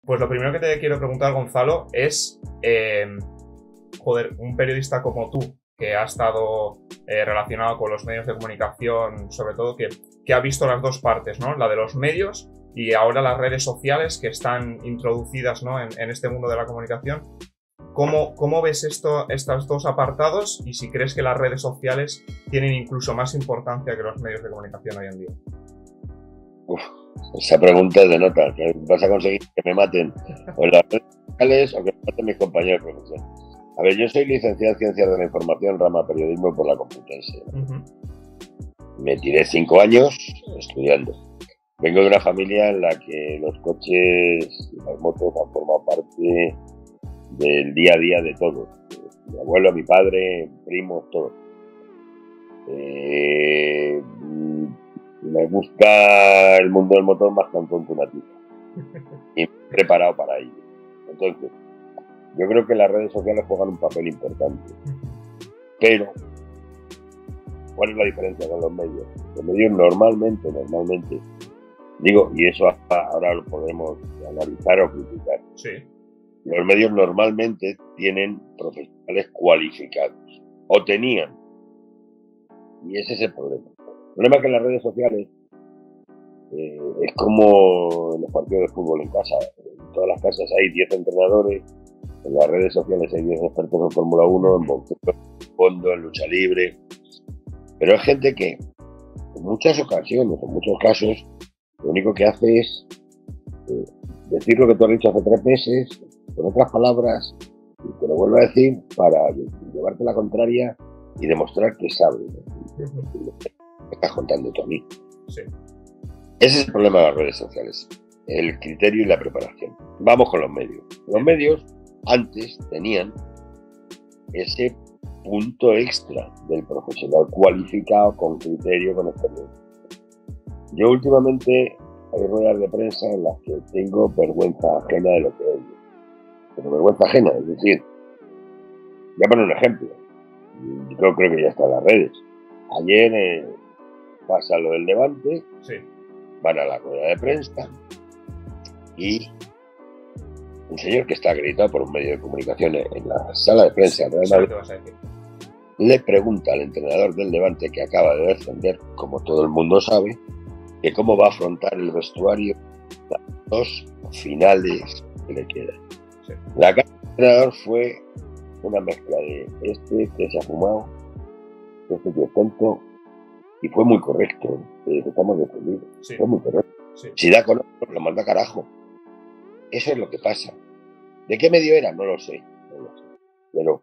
Pues lo primero que te quiero preguntar, Gonzalo, es, un periodista como tú, que ha estado relacionado con los medios de comunicación, sobre todo, que ha visto las dos partes, ¿no? La de los medios y ahora las redes sociales que están introducidas, ¿no? en este mundo de la comunicación. ¿Cómo ves estos dos apartados y si crees que las redes sociales tienen incluso más importancia que los medios de comunicación hoy en día? Uf, esa pregunta es de nota. ¿Vas a conseguir que me maten o en las redes sociales o que me maten mis compañeros de profesión? A ver, yo soy licenciado en Ciencias de la Información, rama Periodismo por la Complutense. Me tiré 5 años estudiando. Vengo de una familia en la que los coches y las motos han formado parte del día a día de todos. Mi abuelo, mi padre, primos, todos. Me gusta el mundo del motor más que un tonto una tiza. Y me he preparado para ello. Entonces, yo creo que las redes sociales juegan un papel importante. Pero, ¿cuál es la diferencia con los medios? Los medios normalmente, digo, y eso ahora lo podemos analizar o criticar. Sí. Los medios normalmente tienen profesionales cualificados, o tenían, y ese es el problema. El problema es que en las redes sociales es como en los partidos de fútbol en casa. En todas las casas hay 10 entrenadores, en las redes sociales hay 10 expertos en Fórmula 1, en boxeo, en fondo, en lucha libre. Pero hay gente que en muchas ocasiones, en muchos casos, lo único que hace es decir lo que tú has dicho hace 3 meses, con otras palabras, y te lo vuelvo a decir para llevarte la contraria y demostrar que sabes, ¿no? Me estás contando tú a mí. Sí. Ese es el problema de las redes sociales, el criterio y la preparación. Vamos con los medios. Los medios antes tenían ese punto extra del profesional cualificado, con criterio, con experiencia. Yo últimamente hay ruedas de prensa en las que tengo vergüenza ajena de lo que oigo. Pero vergüenza ajena, es decir, voy a poner un ejemplo. Yo creo que ya está en las redes. Ayer pasa lo del Levante, Sí. van a la rueda de prensa y un señor que está acreditado por un medio de comunicación en la sala de prensa de Real Madrid le pregunta al entrenador del Levante, que acaba de descender, como todo el mundo sabe, que cómo va a afrontar el vestuario las 2 finales que le quedan. Sí. La cara del entrenador fue una mezcla de este que se ha fumado, este que es tonto, y fue muy correcto, estamos defendidos. Sí. Fue muy correcto. Sí. Si da color, lo manda a carajo. Eso es lo que pasa. ¿De qué medio era? No lo sé. Pero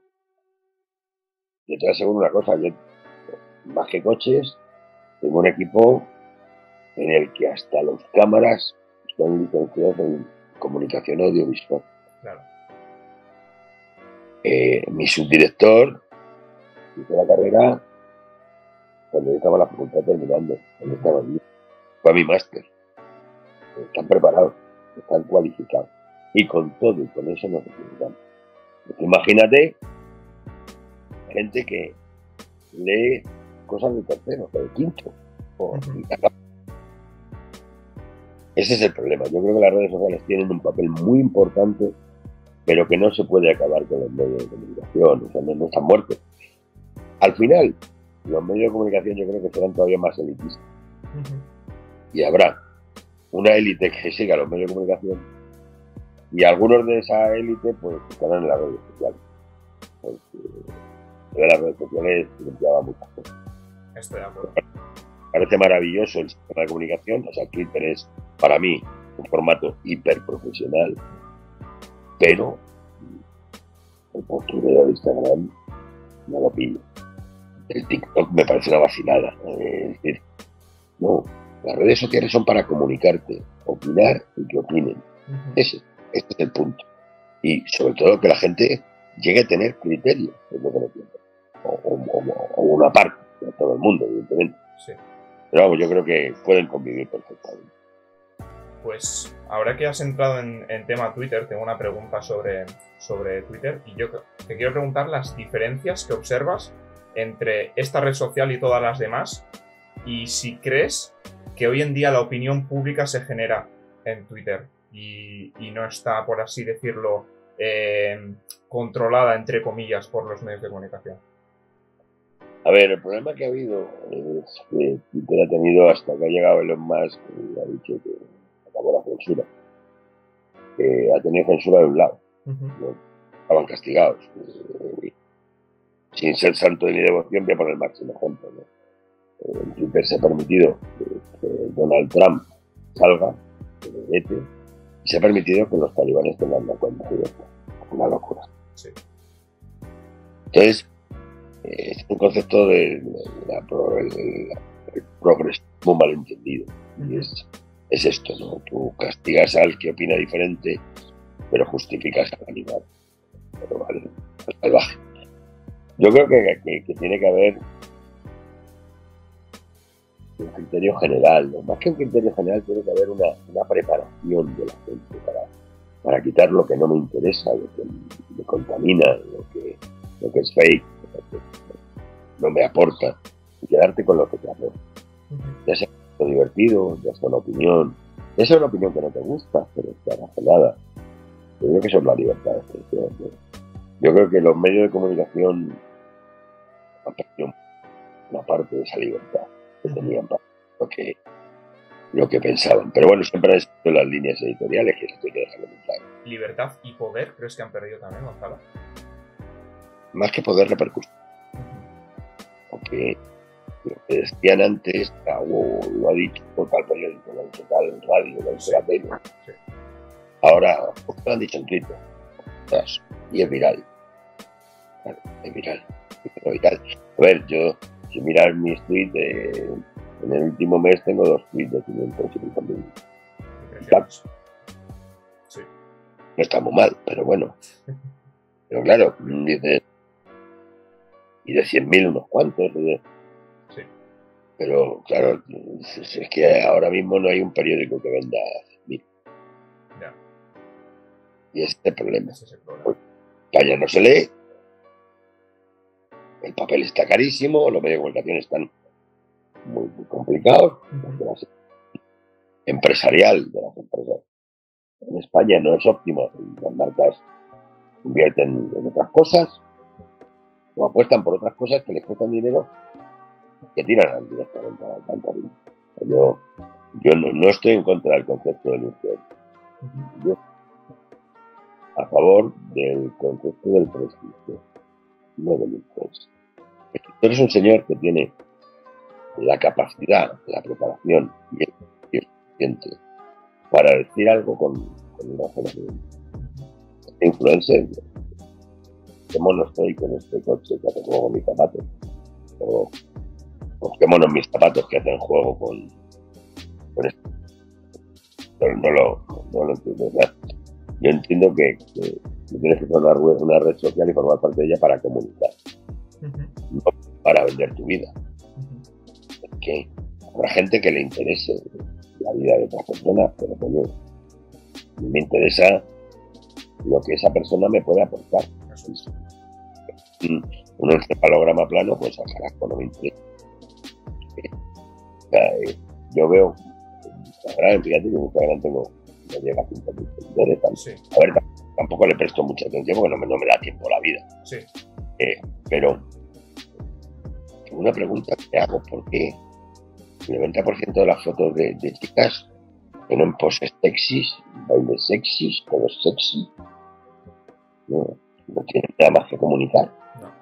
yo te aseguro una cosa, yo, más que coches, tengo un equipo en el que hasta los cámaras están licenciados en comunicación audiovisual. Claro. Mi subdirector hizo la carrera cuando yo estaba en la facultad terminando, cuando estaba allí. Fue a mi máster. Están preparados, están cualificados. Y con todo y con eso nos necesitamos. Imagínate gente que lee cosas de tercero, o de quinto. Ese es el problema. Yo creo que las redes sociales tienen un papel muy importante, pero que no se puede acabar con los medios de comunicación. O sea, no están muertos. Al final, los medios de comunicación yo creo que serán todavía más elitistas. Y habrá una élite que siga los medios de comunicación y algunos de esa élite pues estarán en las redes sociales. Porque las redes sociales limpiaban muchas cosas. Estoy de acuerdo. Parece maravilloso el sistema de comunicación. O sea, Twitter es, para mí, un formato hiperprofesional, pero el postureo de Instagram no lo pillo. El TikTok me parece una vacilada. Es decir, no, las redes sociales son para comunicarte, opinar y que opinen. Este es el punto. Y sobre todo que la gente llegue a tener criterio, es lo que no tiene. O una parte, de todo el mundo, evidentemente. Sí. Pero vamos, yo creo que pueden convivir perfectamente. Pues ahora que has entrado en tema Twitter, tengo una pregunta sobre Twitter y yo te quiero preguntar las diferencias que observas entre esta red social y todas las demás y si crees que hoy en día la opinión pública se genera en Twitter y no está, por así decirlo, controlada, entre comillas, por los medios de comunicación? A ver, el problema que ha habido es que Twitter ha tenido, hasta que ha llegado Elon Musk, y ha dicho que acabó la censura. Ha tenido censura de un lado. ¿No? Estaban castigados. Sin ser santo de mi devoción, voy a poner el máximo ejemplo, ¿no? En Twitter se ha permitido que Donald Trump salga, que le vete, y se ha permitido que los talibanes tengan la cuenta abierta. Una locura. Sí. Entonces, es un concepto de progresismo malentendido. Y es esto, ¿no? Tú castigas al que opina diferente, pero justificas al animal. Pero vale, al salvaje. Yo creo que tiene que haber un criterio general, ¿no? Más que un criterio general, tiene que haber una preparación de la gente para quitar lo que no me interesa, lo que me contamina, lo que es fake, lo que no me aporta, y quedarte con lo que te aporta. Ya sea lo divertido, ya sea una opinión, ya sea una opinión que no te gusta, pero está razonada. Yo creo que eso es la libertad de expresión, ¿no? Yo creo que los medios de comunicación han perdido una parte de esa libertad que tenían para lo que pensaban. Pero bueno, siempre han existido las líneas editoriales, que esto hay que dejarlo muy claro. ¿Libertad y poder crees que han perdido también, Gonzalo? Más que poder, repercusión. Porque lo que decían antes, lo ha dicho tal periódico, lo ha dicho tal radio, lo ha dicho la tele. Sí. Ahora, lo han dicho en Twitter. Y es viral. Claro, es viral. A ver, yo, si miras mis tweets, en el último mes tengo 2 tweets de 550.000. Sí. No está muy mal, pero bueno. Pero claro, dices, y de 100.000 unos cuantos. Sí. Pero claro, es que ahora mismo no hay un periódico que venda 100.000. Ya. Y ese es el problema. Ese es el problema. España no se lee, el papel está carísimo, los medios de comunicación están muy, muy complicados. Empresarial de las empresas en España no es óptima. Las marcas invierten en otras cosas o apuestan por otras cosas que les cuestan dinero, que tiran directamente a la alcantarilla. Yo no estoy en contra del concepto del influencer. Yo a favor del concepto del prestigio, no del influencer. Tú eres un señor que tiene la capacidad, la preparación y el suficiente para decir algo con una generación. Este influencer, qué mono estoy con este coche que hace juego con mis zapatos, o qué mono mis zapatos que hacen juego con esto. Pero no lo entiendo, ¿verdad? Yo entiendo que tienes que usar una red social y formar parte de ella para comunicar, no para vender tu vida. Es que habrá gente que le interese la vida de otras personas, pero coño, me interesa lo que esa persona me puede aportar. Un encefalograma plano, pues al carajo, no me interesa. O sea, yo veo Instagram, fíjate que en Instagram no llega a 5.000 seguidores. Sí. A ver, tampoco le presto mucha atención porque no me da tiempo la vida. Sí. Pero una pregunta que hago, ¿por qué el 90% de las fotos de chicas tienen poses sexys, bailes sexys, todo es sexy? No tienen nada más que comunicar. No.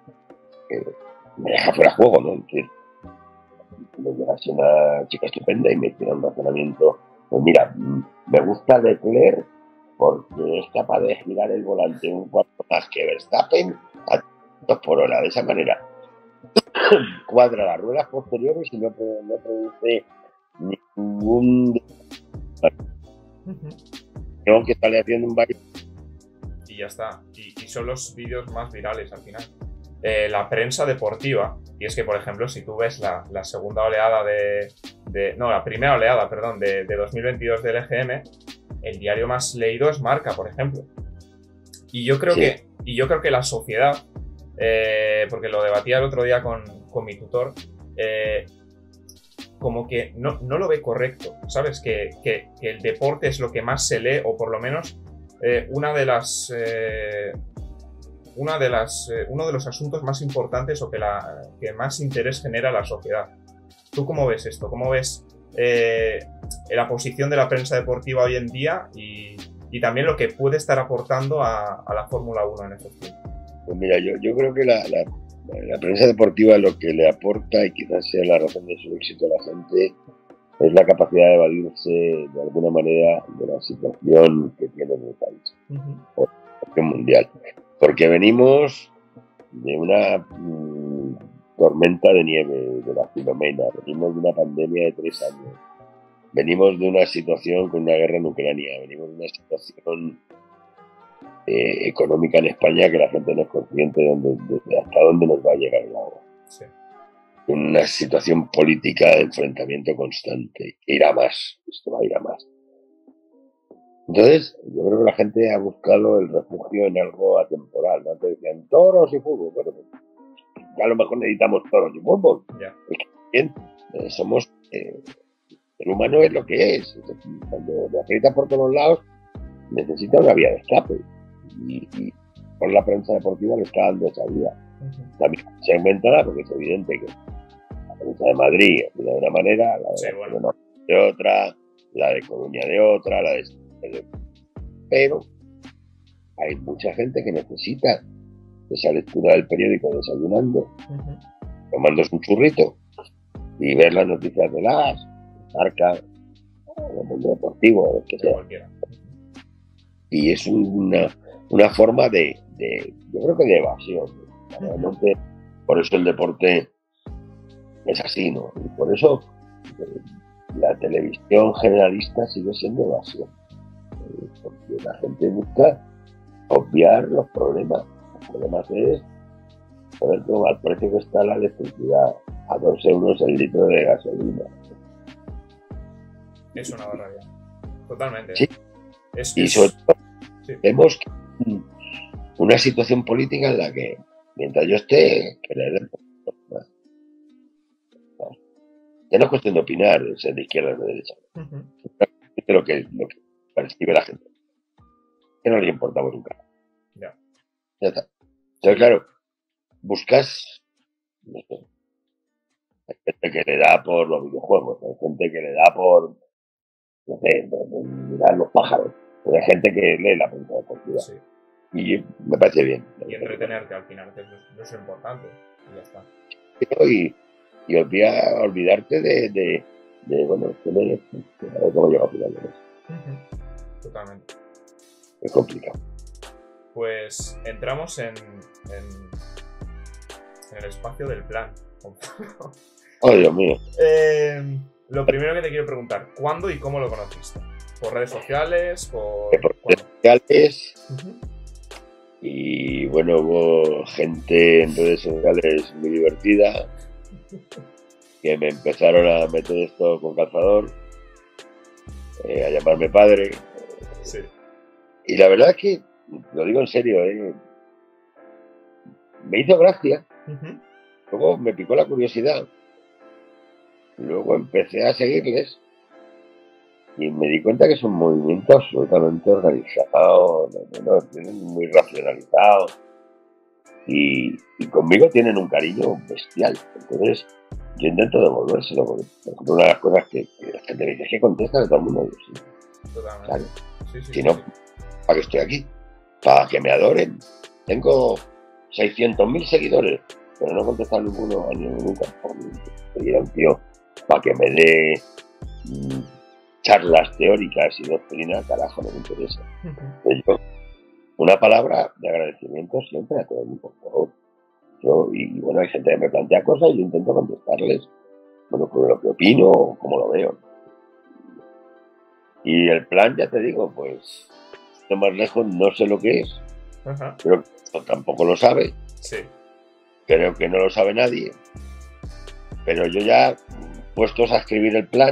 Me deja fuera juego, ¿no? Es decir, me llegase una chica estupenda y me tira un razonamiento, pues mira, me gusta Leclerc porque es capaz de girar el volante un cuarto más que Verstappen a 2 por hora. De esa manera cuadra las ruedas posteriores y no produce ningún no, que sale haciendo un baile. Y ya está. Y son los vídeos más virales al final. La prensa deportiva, y es que, por ejemplo, si tú ves la segunda oleada la primera oleada, perdón, de 2022 del EGM, el diario más leído es Marca, por ejemplo. Y yo creo que la sociedad, porque lo debatía el otro día con mi tutor, como que no lo ve correcto, ¿sabes? Que el deporte es lo que más se lee, o por lo menos uno de los asuntos más importantes o que más interés genera a la sociedad. ¿Tú cómo ves esto? ¿Cómo ves la posición de la prensa deportiva hoy en día y también lo que puede estar aportando a la Fórmula 1 en estos tiempos? Pues mira, yo creo que la prensa deportiva lo que le aporta, y quizás sea la razón de su éxito a la gente, es la capacidad de evadirse de alguna manera de la situación que tiene en el país, o la situación mundial. Porque venimos de una tormenta de nieve, de la Filomena, venimos de una pandemia de 3 años, venimos de una situación con una guerra en Ucrania, venimos de una situación económica en España que la gente no es consciente de hasta dónde nos va a llegar el agua. Sí. Una situación política de enfrentamiento constante, que irá más, esto va a ir a más. Entonces, yo creo que la gente ha buscado el refugio en algo atemporal, ¿no? Antes decían toros y fútbol, bueno, pues a lo mejor necesitamos toros y fútbol. Yeah. Bien, somos, el humano es lo que es, cuando le aprieta por todos lados, necesita una vía de escape, y por la prensa deportiva le está dando esa vía. También se ha inventado, porque es evidente que la prensa de Madrid mira de una manera, la de Barcelona de otra, la de Coruña de otra, la de... Pero hay mucha gente que necesita esa lectura del periódico desayunando, tomándose un churrito y ver las noticias de Marca, el mundo deportivo, lo que sea. Y es una forma de, yo creo que de evasión. Realmente, por eso el deporte es así, ¿no? Y por eso la televisión generalista sigue siendo evasión. Porque la gente busca obviar los problemas. Los problemas es poder tomar al precio que está la electricidad, a 2 euros el litro de gasolina. Es una barbaridad. Totalmente. Sí. Y sobre todo, vemos una situación política en la que, mientras yo esté, ya no es cuestión de opinar, de ser de izquierda o de derecha. Es lo que percibe la gente. Que no le importamos nunca. Ya está. Entonces, claro, buscas, no sé, hay gente que le da por los videojuegos, hay gente que le da por, no sé, mirar los pájaros, hay gente que lee la prensa deportiva. Sí. Y me parece bien. Y entretenerte al final, que eso es lo importante. Y ya está. Y olvidarte de bueno, cómo llega a final de mes. Totalmente. Es complicado. Pues entramos en el espacio del plan. Oh, Dios mío. Lo primero que te quiero preguntar, ¿cuándo y cómo lo conociste? ¿Por redes sociales? ¿Por redes sociales? Y bueno, hubo gente en redes sociales muy divertida que me empezaron a meter esto con calzador, a llamarme padre. Sí. Y la verdad es que, lo digo en serio, me hizo gracia. Luego me picó la curiosidad. Luego empecé a seguirles y me di cuenta que es un movimiento absolutamente organizado, muy racionalizado, y conmigo tienen un cariño bestial. Entonces yo intento devolvérselo, porque por ejemplo, una de las cosas que la gente me dice es que contesta de todo el mundo. Totalmente. ¿Claro? Sí, si no, ¿para qué estoy aquí? Para que me adoren. Tengo 600.000 seguidores, pero no contestan ninguno a nunca. Y era un tío para que me dé charlas teóricas y doctrina, carajo, no me interesa. Yo, una palabra de agradecimiento siempre a todo el mundo, por favor. Y bueno, hay gente que me plantea cosas y yo intento contestarles, bueno, por lo que opino o como lo veo. Y el plan, ya te digo, pues, de más lejos no sé lo que es, pero tampoco lo sabe. Sí. Creo que no lo sabe nadie. Pero yo ya, puestos a escribir el plan,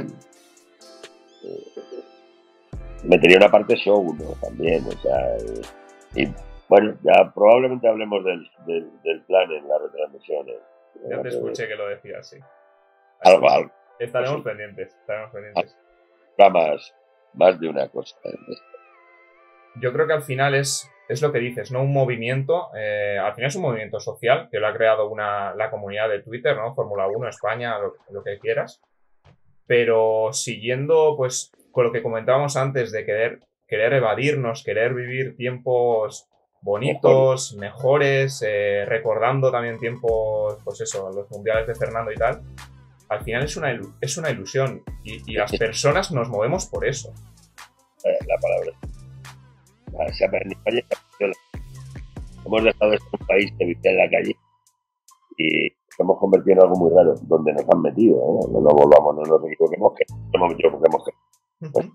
metería una parte show, ¿no? También, o sea, y bueno, ya probablemente hablemos del plan en las retransmisiones. Ya te escuché que lo decías, sí. Algo Estaremos pendientes, estaremos pendientes. Más de una cosa. Yo creo que al final es lo que dices, ¿no? Un movimiento, al final es un movimiento social que lo ha creado la comunidad de Twitter, ¿no? Fórmula 1, España, lo que quieras. Pero siguiendo, pues, con lo que comentábamos antes de querer evadirnos, querer vivir tiempos bonitos, mejores, recordando también tiempos, pues eso, los mundiales de Fernando y tal. Al final es una ilusión y las personas nos movemos por eso. La palabra. En España hemos dejado de ser un país que vive en la calle y nos hemos convertido en algo muy raro, donde nos han metido, ¿eh? No nos volvamos, no nos equivoquemos, que nos hemos metido porque hemos querido. Pues,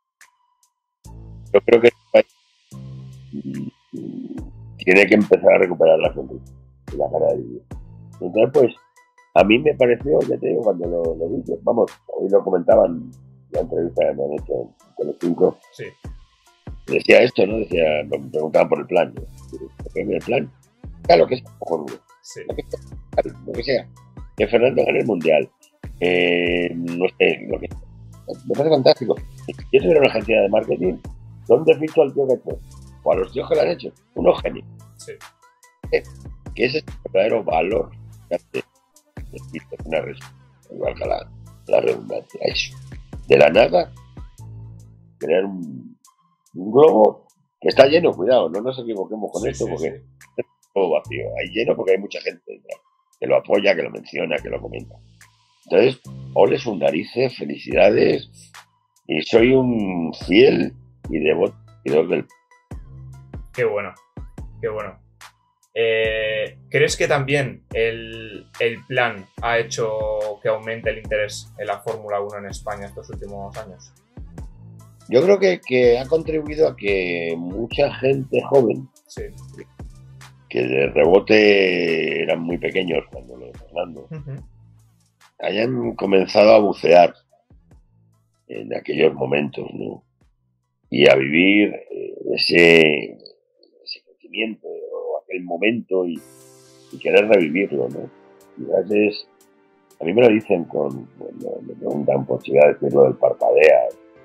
yo creo que este país tiene que empezar a recuperar la sonrisa y la cara de vivir. Entonces, pues, a mí me pareció, ya te digo, cuando lo vi, pues, vamos, hoy lo comentaban en la entrevista que me han hecho en Telecinco. Sí. Decía esto, ¿no? Me preguntaban por el plan. ¿Qué es el plan? Claro, que es cojonudo. Sí. Lo que sea. Que Fernando gane el mundial. No sé, lo que sea. Me parece fantástico. Si yo tuviera una agencia de marketing, ¿dónde ficho al tío que ha hecho? O a los tíos que lo han hecho. Unos genios. Sí. Que ese es el verdadero valor de una red. Igual que la redundancia. Eso. De la nada, crear un globo que está lleno, cuidado, no nos equivoquemos con esto, porque es todo vacío. Hay lleno porque hay mucha gente que lo apoya, que lo menciona, que lo comenta. Entonces, ole sus narices, felicidades, y soy un fiel y devoto seguidor del... Qué bueno, qué bueno. ¿Crees que también el plan ha hecho que aumente el interés en la Fórmula 1 en España estos últimos años? Yo creo que ha contribuido a que mucha gente joven, sí, que de rebote eran muy pequeños cuando lo Fernando, hayan comenzado a bucear en aquellos momentos, ¿no? Y a vivir ese sentimiento o aquel momento y querer revivirlo, ¿no? Y a veces, a mí me lo dicen cuando me preguntan por si voy a decir lo del parpadea.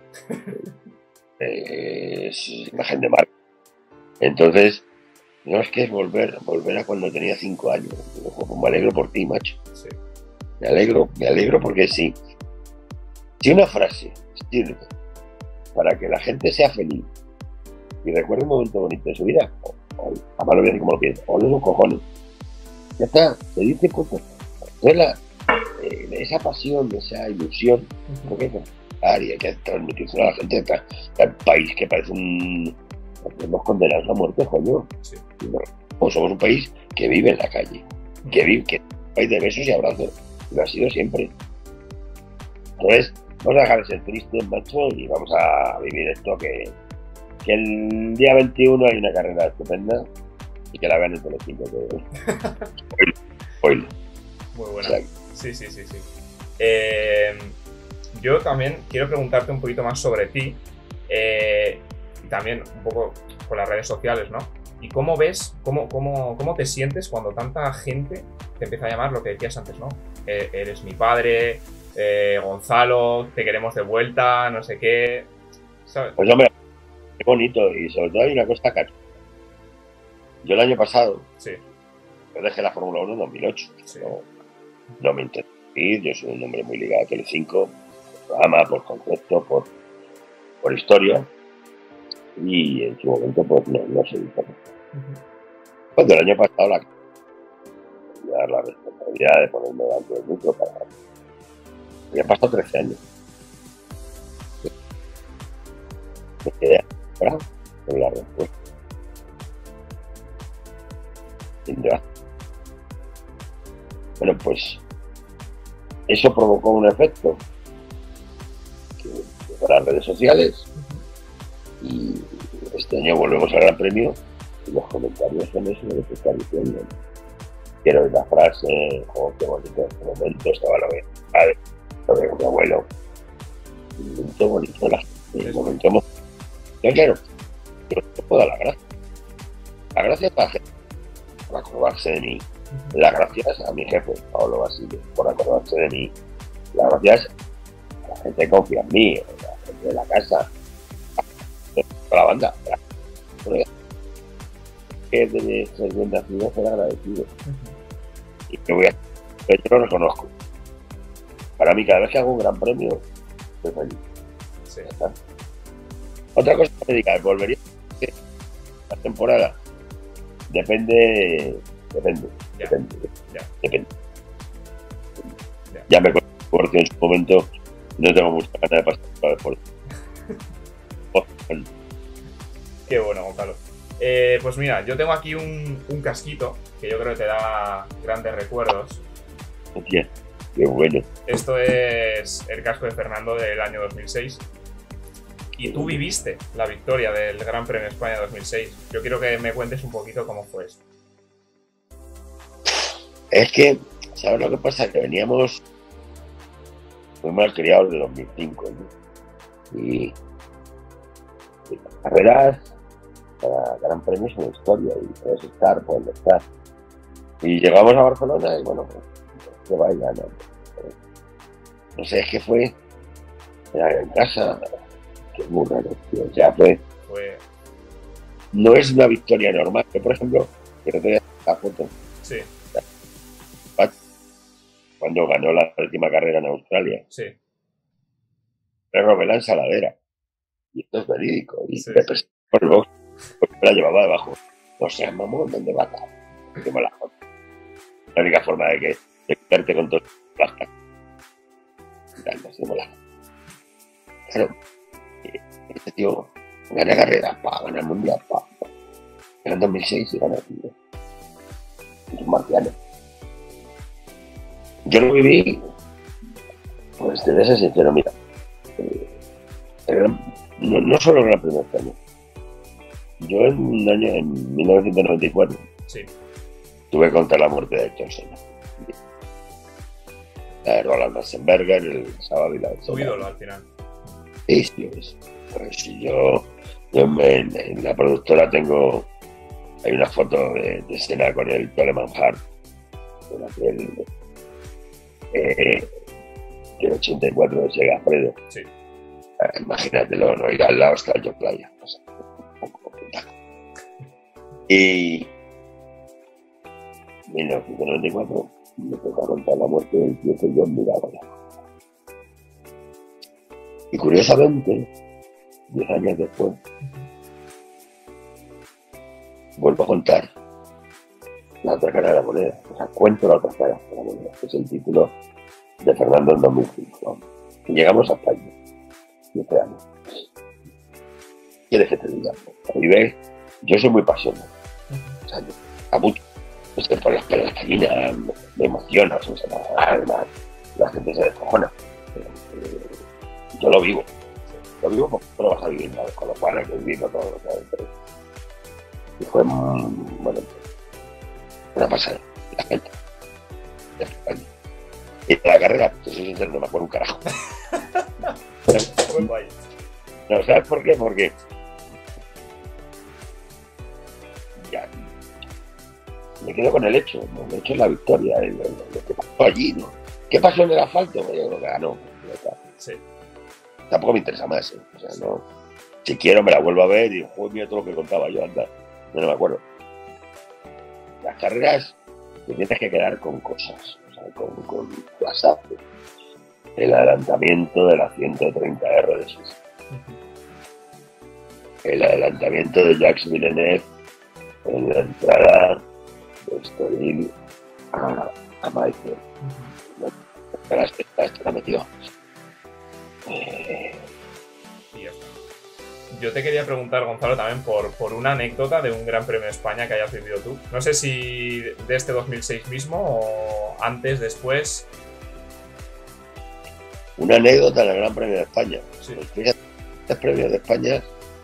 Es imagen de marca. Entonces, no es que es volver a cuando tenía 5 años. Me alegro por ti, macho. Sí. Me alegro porque sí. Si una frase sirve para que la gente sea feliz y recuerde un momento bonito de su vida, además lo voy a decir como lo pienso, o los cojones. Ya está, se dice poco. Entonces esa pasión, esa ilusión, porque y hay que transmitirse a la gente del país que parece hemos condenado a la muerte, coño. Sí. No, somos un país que vive en la calle, que es un país de besos y abrazos, lo ha sido siempre. Entonces, vamos a dejar de ser tristes, macho, y vamos a vivir esto que el día 21 hay una carrera estupenda y que la vean en Telecinco. Spoiler. Muy buena. O sea, sí. Yo también quiero preguntarte un poquito más sobre ti y también un poco con las redes sociales, ¿no? ¿Y cómo ves, cómo te sientes cuando tanta gente te empieza a llamar lo que decías antes, ¿no? Eres mi padre, Gonzalo, te queremos de vuelta, no sé qué, ¿sabes? Pues hombre, qué bonito, y sobre todo hay una cosa cacho. Yo el año pasado, yo dejé la Fórmula 1 en 2008, no me interesé, yo soy un hombre muy ligado a Telecinco, programa, por concepto, por historia, y en su momento pues no se hizo. Cuando el año pasado dar la responsabilidad de ponerme delante del micro para... Ya han pasado 13 años. Me quedé ahora con la respuesta. Bueno, pues eso provocó un efecto para las redes sociales y este año volvemos al Gran Premio y los comentarios son eso de lo que está diciendo. Quiero ver la frase, oh, qué bonito en este momento estaba lo de mi abuelo. Un momento bonito, un momento emocionante. Claro, yo no puedo dar la gracia. La gracia es para la gente, por acordarse de mí. Las gracias a mi jefe, Pablo Basile, por acordarse de mí las gracias, la gente confía en mí, la gente de la casa, toda la banda. Que debe ser bien nacido, ser agradecido. Y que voy a yo lo reconozco. Para mí, cada vez que hago un gran premio, estoy feliz. Sí. Otra cosa que me diga, ¿volvería a la temporada? Depende. Ya me acuerdo en su momento, no tengo mucha ganas de pasar por el deporte. Qué bueno, Gonzalo. Pues mira, yo tengo aquí un casquito que yo creo que te da grandes recuerdos. Hostia, qué bueno. Esto es el casco de Fernando del año 2006. Y tú viviste la victoria del Gran Premio de España 2006. Yo quiero que me cuentes un poquito cómo fue esto. Es que, ¿sabes lo que pasa? Que veníamos muy mal criados de 2005, ¿no? Y las carreras, cada Gran Premio es una historia y puedes estar, puedes estar. Y llegamos a Barcelona y bueno, pues, que vaya, no sé, es que fue, era en casa, que es muy raro, tío. O sea, no es una victoria normal, que por ejemplo, que no te voy a hacer la foto. Sí. Cuando ganó la última carrera en Australia. Sí. Me robé la ensaladera. Y esto es verídico. Y sí, me presentó por el box, porque la llevaba debajo. O sea, mamón, ¿dónde va a estar? La foto. La única forma de quedarte con todas las placas. Claro, este tío gana carrera, gana el mundial, Era en 2006 y gana el mundial. Es un marciano. Yo lo viví, pues te voy a ser sincero, mira, no solo el Gran Premio de España. Yo en 1994, sí, tuve que contar la muerte de Ayrton Senna. La de Roland Ratzenberger, el sábado y la de tu ídolo al final. Sí, pues yo en la productora hay una foto de Senna con el Toleman Hart, con aquel del 84 de Sega Fredo. Sí. Imagínatelo, no ir al lado hasta el Playa. O sea, y en 1994 me tocó contar la muerte del tío que yo miraba. Y curiosamente, 10 años después, vuelvo a contar la otra cara de la moneda. O sea, cuento la otra cara de la moneda, que es el título de Fernando en 2005. Y llegamos a España, 10 años. ¿Quieres que te diga? Y ves, yo soy muy pasional. O sea, a mucho. Es que por las pelas me emociona, o sea, la gente se descojona. Yo lo vivo porque tú lo vas a vivir, ¿no? Con lo cual hay que vivirlo todo lo que hay. Y fue, bueno, una pasada. La gente de España. Y de la carrera, te soy sincero, no me acuerdo un carajo. No, ¿sabes por qué? Porque ya me quedo con el hecho, ¿no? El hecho es la victoria, lo que pasó allí, ¿no? ¿Qué pasó en el asfalto? Yo creo que ganó. Sí. Tampoco me interesa más, ¿eh? O sea, no. Si quiero me la vuelvo a ver y juego mira todo lo que contaba yo, anda. No me acuerdo. Las carreras te tienes que quedar con cosas, o sea, con WhatsApp. El adelantamiento de la 130R de Suiza. El adelantamiento de Jacques Villeneuve en la entrada de Estoril a Michael. La metió. Yo te quería preguntar, Gonzalo, también por una anécdota de un Gran Premio de España que hayas vivido tú. No sé si de este 2006 mismo o antes, después. Una anécdota del Gran Premio de España. Sí. Los premios de España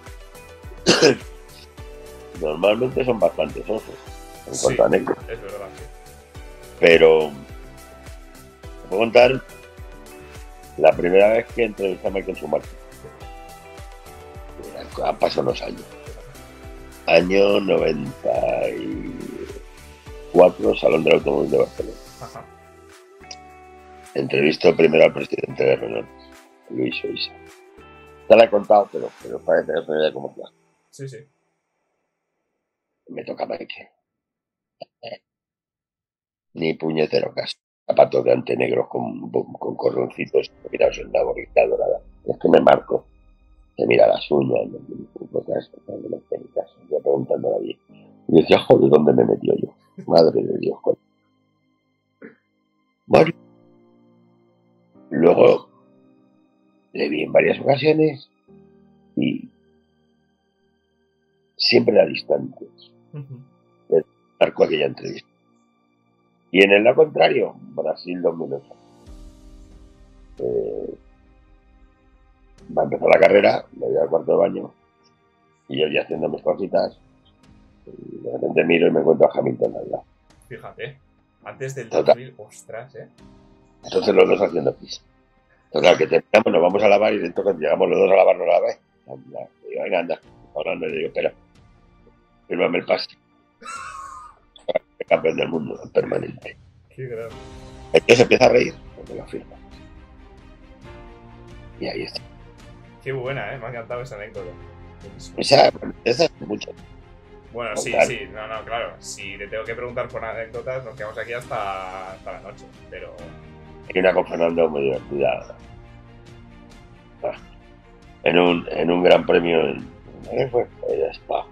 normalmente son bastante sosos en cuanto a anécdotas. Es verdad, sí. Pero te puedo contar la primera vez que entrevisté a Michael Schumacher. Han pasado unos años. Año 94, Salón del Automóvil de Barcelona. Ajá. Entrevistó primero al presidente de Renault, Luis Oisa. Ya la he contado, pero para que tengas una idea de cómo fue. Sí, sí. Me toca Michael. Ni puñetero caso. Zapatos de ante negros con corroncitos mirados en la borrita dorada. Es que me marco. Se mira las uñas, cosas de las técnicas. Yo preguntando a nadie. Y decía, joder, ¿dónde me metió yo? Madre de Dios. Bueno, luego le vi en varias ocasiones y siempre a distancia. Me marcó aquella entrevista. Y en el lado contrario, Brasil 2008. Va a empezar la carrera, me voy al cuarto de baño y yo ya haciendo mis cositas. Y de repente miro y me encuentro a Hamilton al lado. Fíjate, antes del 2000, ostras, Entonces los dos haciendo pis. Total, que terminamos, nos vamos a lavar y dentro que llegamos los dos a lavarnos a la vez. Y digo, venga, anda, hablando, y le digo, espera, fírmame el pase. Campeón del mundo, permanente. Qué grave. Entonces empieza a reír, porque lo firma. Y ahí está. Qué buena, me ha encantado esa anécdota. Esa es mucho. Bueno, sí, claro. sí, no, claro. Si le tengo que preguntar por anécdotas, nos quedamos aquí hasta la noche, pero... Hay una con Fernando muy divertida. En un gran premio en Spa.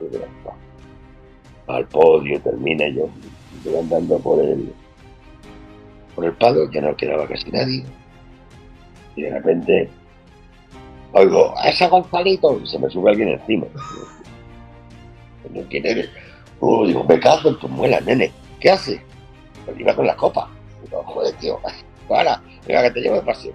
Al podio termina yo voy andando por el paddock, que no quedaba casi nadie. Y de repente oigo, ¡a ese Gonzalito! Y se me sube alguien encima. ¿Quién eres? Digo, me cago en tu muela, nene. ¿Qué haces? Pues iba con la copa. Digo, joder, tío. Para, venga, que te llevo de paseo.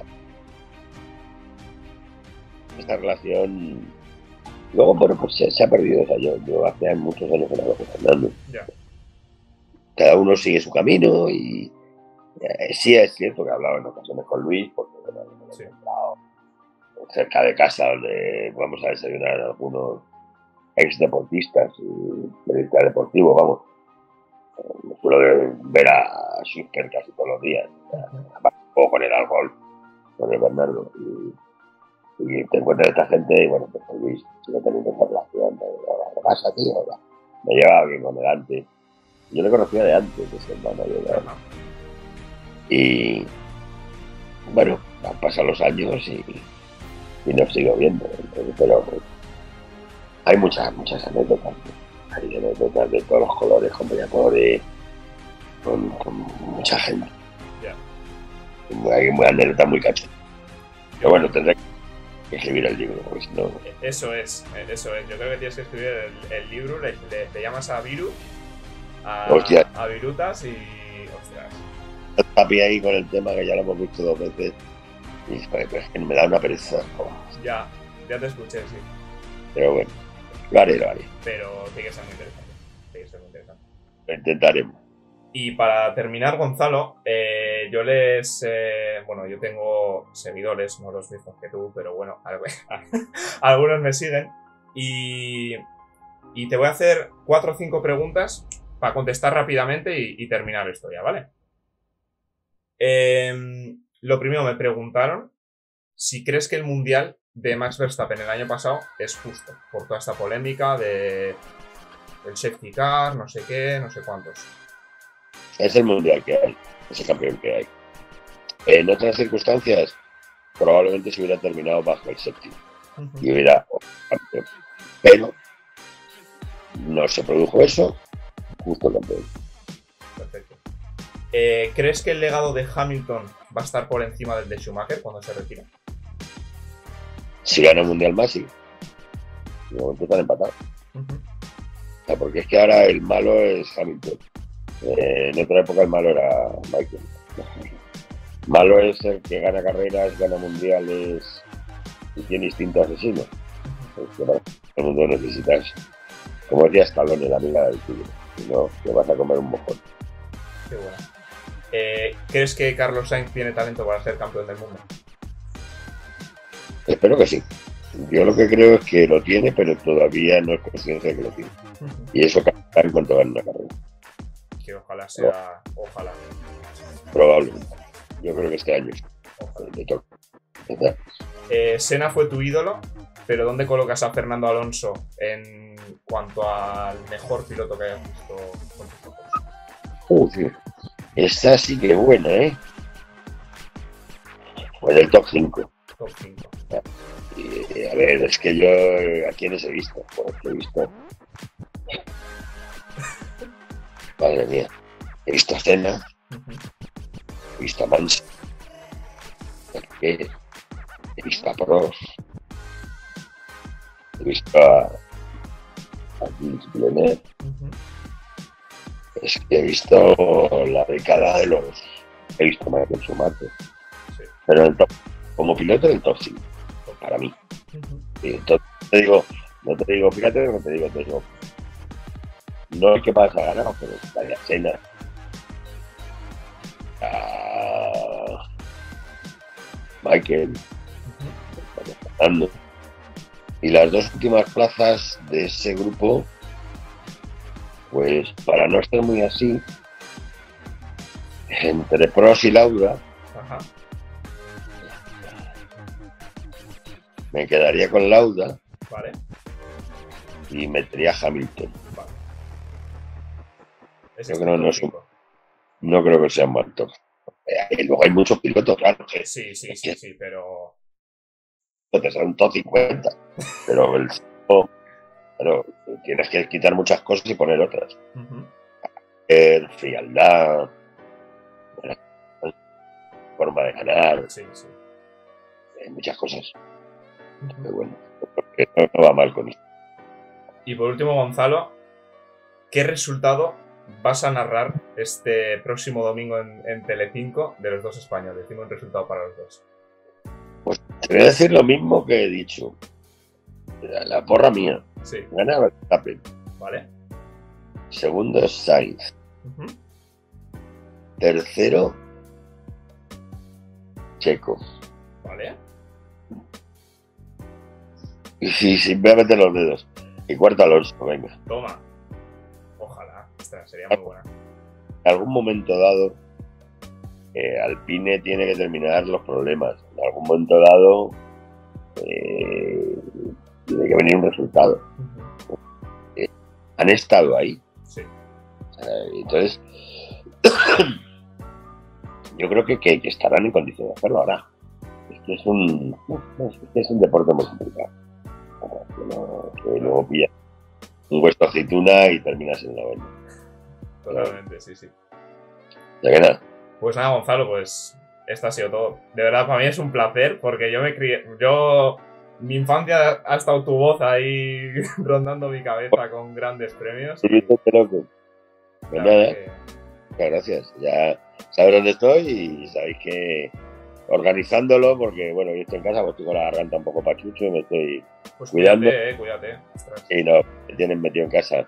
Esta relación... Luego, bueno, pues se ha perdido. O sea, yo hace muchos años que no hablo con Fernando. Ya. Cada uno sigue su camino y sí es cierto que he hablado en ocasiones con Luis, porque bueno, hemos encontrado cerca de casa donde vamos a desayunar algunos ex deportistas y periodistas deportivos, vamos. Me suelo ver a Schiffer casi todos los días, o con el alcohol, con el Bernardo. Y te encuentras esta gente y bueno, pues con Luis sigo teniendo esa relación. ¿Qué pasa, tío? Me llevaba bien con él antes. Yo le conocía de antes de ser manager de él. Y bueno, han pasado los años y nos sigo viendo. Pero pues, hay muchas anécdotas. Hay anécdotas de todos los colores, con Bellatori, con mucha gente. Hay anécdotas muy cachas. Pero bueno, tendré que escribir el libro, porque si no... Eso es. Yo creo que tienes que escribir el libro, le llamas a Viru, a Virutas y... Ostras. Papi ahí con el tema que ya lo hemos visto 2 veces y es que me da una pereza. Ya te escuché, sí. Pero bueno, lo haré. Pero tiene que ser muy interesante. Lo intentaremos. Y para terminar, Gonzalo, yo tengo seguidores, no los mismos que tú, pero bueno, algunos me siguen. Y te voy a hacer 4 o 5 preguntas para contestar rápidamente y terminar esto ya, ¿vale? Lo primero, me preguntaron si crees que el Mundial de Max Verstappen el año pasado es justo, por toda esta polémica del safety car, no sé qué, no sé cuántos. Es el mundial que hay, es el campeón que hay. En otras circunstancias, probablemente se hubiera terminado bajo el séptimo y hubiera campeón. Pero no se produjo eso, justo campeón. Perfecto. ¿Crees que el legado de Hamilton va a estar por encima del de Schumacher cuando se retire? Si gana un mundial más, sí. De momento están empatados. O sea, porque es que ahora el malo es Hamilton. En otra época el malo era Michael. Malo es el que gana carreras, gana mundiales y tiene instinto asesino. Todo el mundo necesita eso. Como decía Stallone, la amiga del tigre. Si no, te vas a comer un mojón. Qué bueno. ¿Crees que Carlos Sainz tiene talento para ser campeón del mundo? Espero que sí. Yo lo que creo es que lo tiene, pero todavía no es consciente de que lo tiene. Y eso cambiará en cuanto gane una carrera. Que ojalá sea... Ojalá. Probablemente. yo creo que este año me toca. Senna fue tu ídolo, pero ¿dónde colocas a Fernando Alonso en cuanto al mejor piloto que hayas visto con tus ojos? Sí. Esta sí que es buena, ¿eh? Pues el top 5. Top 5. Y, a ver, es que yo, ¿a quiénes he visto? Pues he visto. Madre mía. He visto a Senna, he visto a Mansell, he visto a Prost, he visto a Gilles Villeneuve. Es que he visto la década de los. He visto a Michael Schumacher. Sí. Pero el top, como piloto, el top 5, para mí. Y entonces no te digo, fíjate lo que te digo. No es que vas a ganar, pero estaría Senna. Michael, Fernando. Y las dos últimas plazas de ese grupo, pues para no estar muy así, entre Prost y Lauda, me quedaría con Lauda. Vale. Y metería a Hamilton. Vale. Yo creo no creo que sea un mal top. Luego hay muchos pilotos, claro. Sí, pero. Entonces son un top 50. Pero tienes que quitar muchas cosas y poner otras. Frialdad, forma de ganar. Sí. Muchas cosas. Pero bueno, no va mal con esto. Y por último, Gonzalo, ¿qué resultado vas a narrar este próximo domingo en Telecinco de los dos españoles? Dime un resultado para los dos. Pues te voy a decir lo mismo que he dicho. La porra mía. Sí. Gana Verstappen. Vale. Segundo es Sainz. Tercero, Checo. Vale. Y sí, voy a meter los dedos. Y cuarto, Alonso, venga. Toma. Ojalá. Esta sería muy buena. En algún momento dado, Alpine tiene que terminar los problemas. En algún momento dado, tiene que venir un resultado. Han estado ahí. Sí. Entonces, yo creo que estarán en condición de hacerlo ahora. Es que es un deporte muy complicado. Que luego pillas un hueso aceituna y terminas en la vena. Totalmente, sí. ¿De qué nada? Pues nada, Gonzalo, pues esto ha sido todo. De verdad, para mí es un placer porque yo me crié. Mi infancia ha estado tu voz ahí rondando mi cabeza con grandes premios. Pues nada, muchas gracias. Ya sabéis dónde estoy y sabéis que organizándolo, porque bueno, yo estoy en casa, pues estoy con la garganta un poco pachucho y me estoy cuidando. Cuídate. Ostras. Y no, me tienen metido en casa.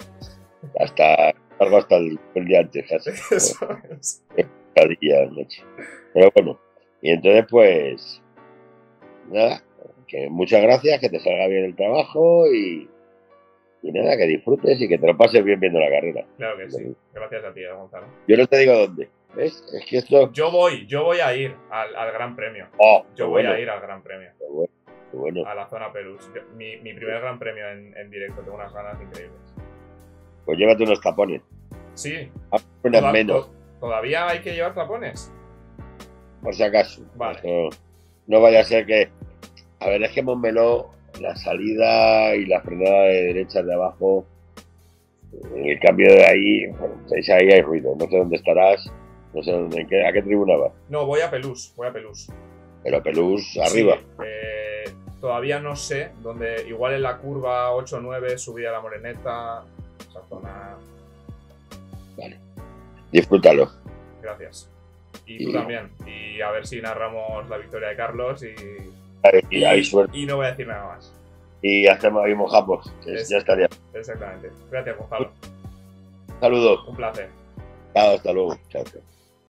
Salgo hasta el día antes, casi. Eso es. Cada día, noche. Pero bueno, y entonces pues nada, que muchas gracias, que te salga bien el trabajo y nada, que disfrutes y que te lo pases bien viendo la carrera. Claro que sí. Gracias a ti, Gonzalo. Yo no te digo dónde. ¿Ves? Es que esto. Yo voy a ir al Gran Premio. Yo voy a ir al Gran Premio. Qué bueno. A la zona Pelús. Mi primer Gran Premio en directo. Tengo unas ganas increíbles. Pues llévate unos tapones. Sí. Menos. ¿Todavía hay que llevar tapones? Por si acaso. Vale. Esto no vaya a ser que. A ver, es que Montmeló, la salida y la frenada de derecha de abajo, el cambio de ahí, bueno, ahí hay ruido. No sé dónde estarás. No sé a qué tribuna vas. No, voy a Pelús. Pero Pelús arriba. Sí, todavía no sé dónde. Igual en la curva 8-9, subida a la Moreneta. Esa zona. Vale. Disfrútalo. Gracias. Y tú también. Y a ver si narramos la victoria de Carlos suerte. Y no voy a decir nada más. Y hacemos y mojamos. Ya estaría. Exactamente. Gracias, Gonzalo. Saludos. Un placer. Hasta luego. Chao.